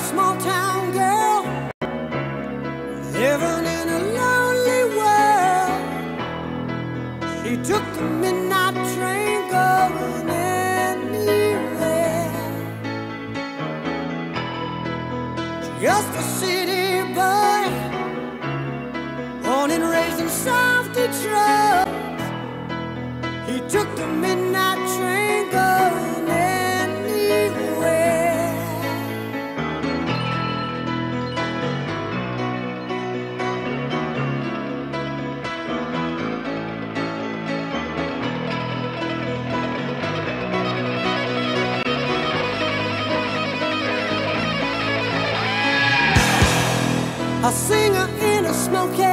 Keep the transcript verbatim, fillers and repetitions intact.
small town girl living in a lonely world. She took the midnight train going anywhere. Just a city boy, born and raised in South Detroit. He took the midnight train going anywhere. A singer in a smoky